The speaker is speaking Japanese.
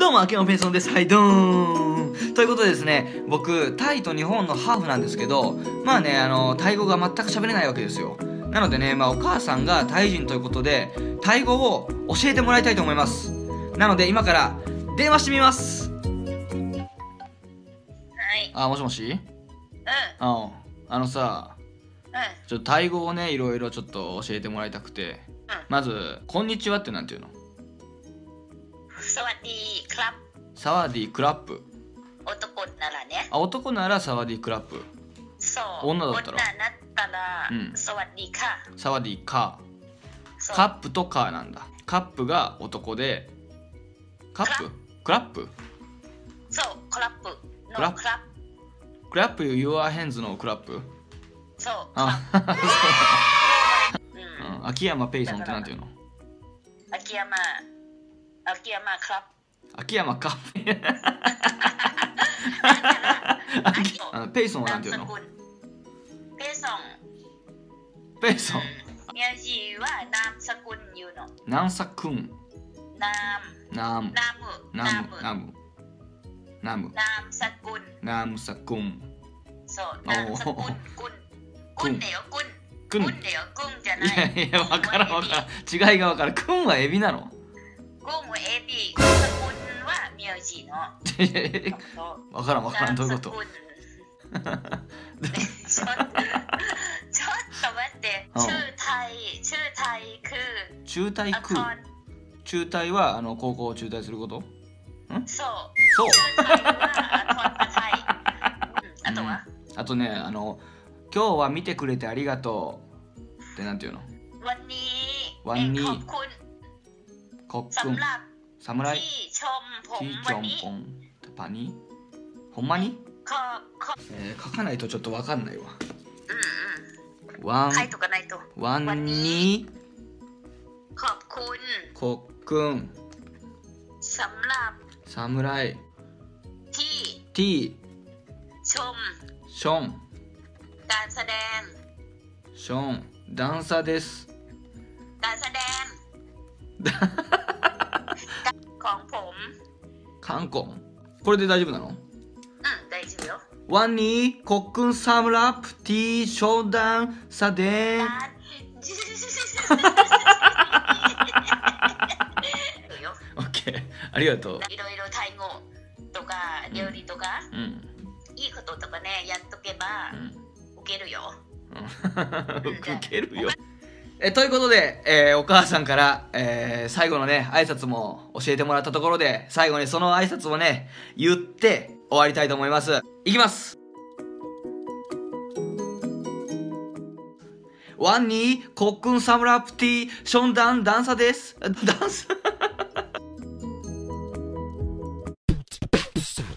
どうも、秋山ペンソンです。はい、どーん。ということでですね、僕、タイと日本のハーフなんですけど、まあね、タイ語が全く喋れないわけですよ。なのでね、お母さんがタイ人ということで、タイ語を教えてもらいたいと思います。なので、今から電話してみます。 はい。 もしもし？さ、ちょっとタイ語をね、いろいろちょっと教えてもらいたくて、まず、こんにちはってなんていうの？ สวัสดีครับ。 サワディクラップ。 男ならね。 男ならサワディクラップ。 そう。 女だったら？ 女だったら、สวัสดีค่ะ。 サワディカー。カップとカーなんだ。カップが男で、カップ？クラップ？ そう、クラップのクラップ。 クラップ your hands のクラップ？ そう。 秋山ペイソンってなんていうの？ 秋山ครับ。 秋山か。ペイソンはなんていうの？ペイソン。 名字はナムサクン言うの。 ナムサクン。ナムサクン。そう、ナムサクン。クンだよ、クンだよ、クンじゃない。いや、わからん。違いがわからん。クンはエビなの？ クンはエビ。サクンは名字の。 わからん。どういうこと？ ちょっと待って。 中退は高校を中退すること？ そう。あとは？ あとね、今日は見てくれてありがとうってなんていうの？ วันนี้ขอบคุณ侍ที่ชมパニほんまに？書かないとちょっとわかんないわ。 書いとかないと。 วันนี้ขอบคุณขอบคุณสำหรับ侍ที่ชมการแสดงダンサーです。 การแสดงของผม。 韓国。これで大丈夫なの？ 大丈夫よ。 วันนี้ขอบคุณสำหรับที่ชมダンサーです。オッケー、ありがとう。 いろいろタイ語とか料理とか、いいこととかね、やっとけばウケるよ。 ウケるよ。ということで、お母さんから、最後のね挨拶も教えてもらったところで、最後にその挨拶をね言って終わりたいと思います。いきます。วันนี้ขอบคุณสำหรับที่ชมダンサーです。ダンス